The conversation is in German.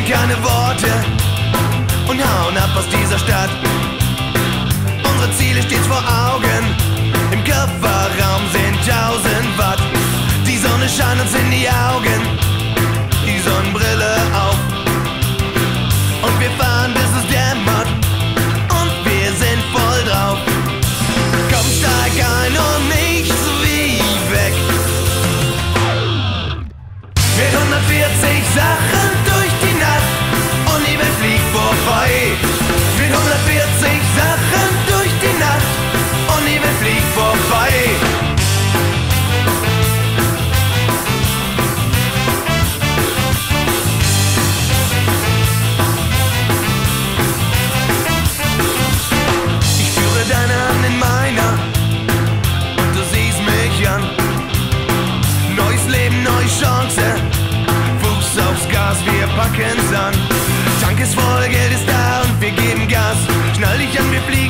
keine Worte und hauen ab aus dieser Stadt. Unsere Ziele stets vor Augen, im Kofferraum sind 1000 Watt. Die Sonne scheint uns in die Augen, die Sonnenbrille auf. Und wir fahren bis es dämmert und wir sind voll drauf. Komm, steig ein und nichts wie weg. Mit 140 Sachen durch die Nacht und die Welt fliegt vorbei. Mit 140 Sachen durch die Nacht und die Welt fliegt vorbei. Ich führe deine Hand in meiner und du siehst mich an. Neues Leben, neue Chance, Fuß aufs Gas, wir packen's an. Tank ist voll, Geld ist da und wir geben Gas. Schnall dich an, wir fliegen.